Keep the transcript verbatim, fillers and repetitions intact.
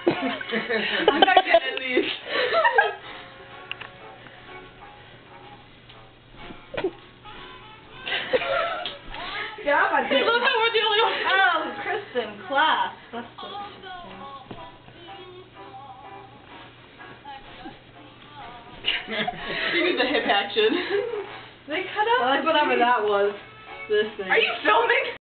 I'm not getting these. Yeah, I I love how we're the only ones. Oh, Kristen, class. That's so interesting. You need the hip action. They cut out. I like whatever that was. This thing. Are you filming?